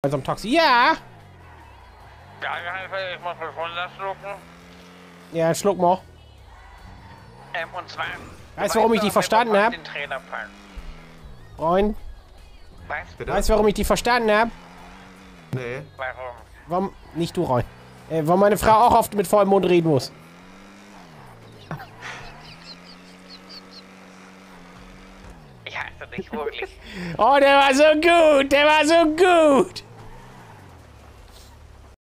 Also am Taxi. Ja! Ja, ich muss mich runterschlucken. Ja, schluck mal. Und zwar... Weißt du, warum ich die verstanden habe? Freund, Was? weißt du, warum ich die verstanden habe? Nee. Warum? Warum? Nicht du, Rein. Weil meine Frau auch oft mit vollem Mund reden muss. Ich hasse dich wirklich. Oh, der war so gut! Der war so gut!